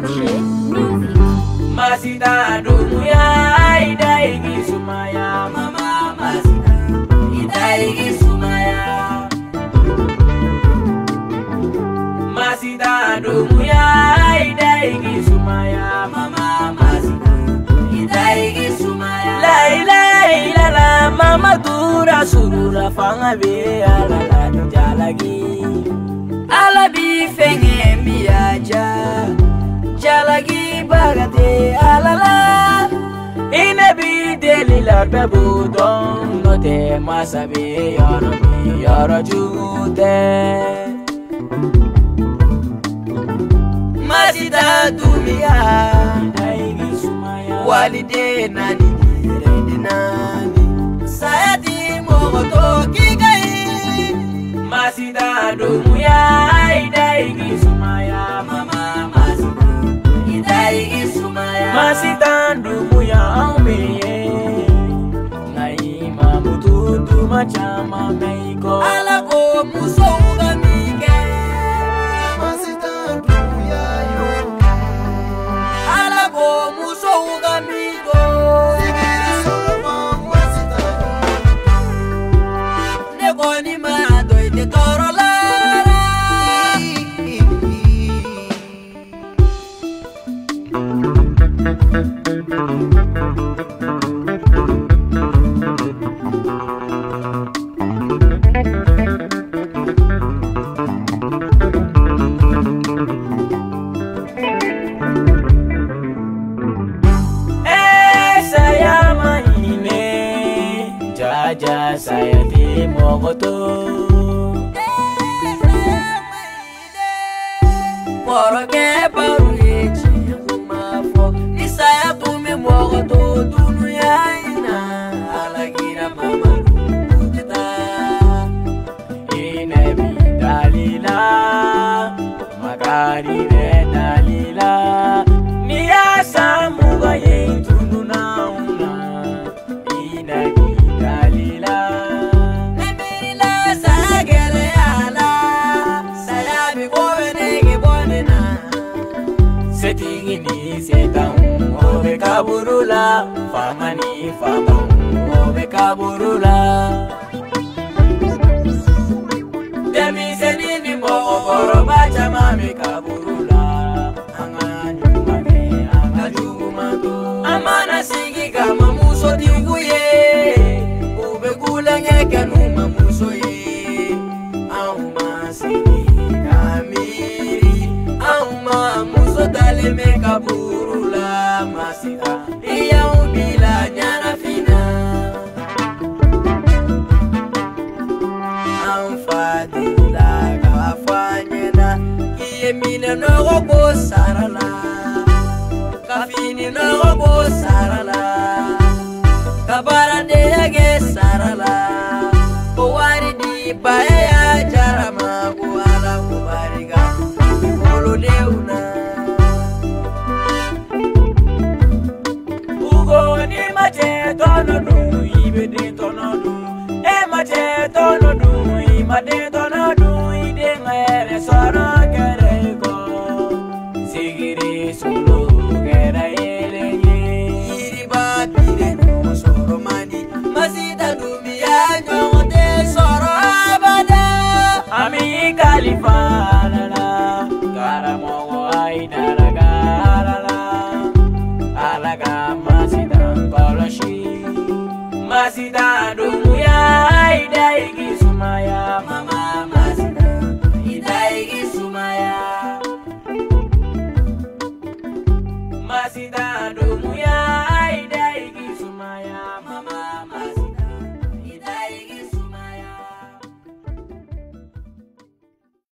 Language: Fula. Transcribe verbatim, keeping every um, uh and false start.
Masita dunia idaigi sumaya mama masita idaigi sumaya Masita dunia idaigi sumaya mama masita idaigi sumaya la ilaha illallah mama tura surula fanga be ala la jalagi ala bi fenge miaja jalagi bagate alala ine bi delila bebu don no te masabi yoro mi yoro jute masita dunia aigi sumaya walide nani rende nani sayati mogoto kikai masita dunia aigi sumaya mama Masita dunia aumiye Naima mututu machama meiko Alako muso ugamike Masita dunia yoka Alako muso ugamiko Sigiri soma masita Neko ni mado ite torola Jaja saya di Mogoto Poroke baru hiji rumafo Di saya tumi Mogoto dunia ina Alagira mama kita Ine bi dalila Makari de dalila Nia samuga yin tununa una Ine bi Setingini setang obe kaburula famani famang obe kaburula Demi senini mo okoro baca mami kaburula Anganyu mami angaju matu Amana sigi kama muso tinguye Ube kulenge kanuma muso ye Auma sigi kamiri Auma muso dale me kaburula masita Iya ubila nyana fina Amfadila kafanyena Iye mine nogo bo sarala Kafini nogo bo sarala Kabarande yage sarala Kowari di bae jarama Kuala kubariga Kolo leuna Ni mache tono du ibe de tono du e mache tono du ibe de tono du ide ngere soro kere ko sigiri sulu kere ele iri ba pire no soro mani masita dumia nyote soro abada ami khalifa la karamo ai daraga la alaga masita Masita dunia idaigi sumaya mama masita idaigi sumaya Masita dunia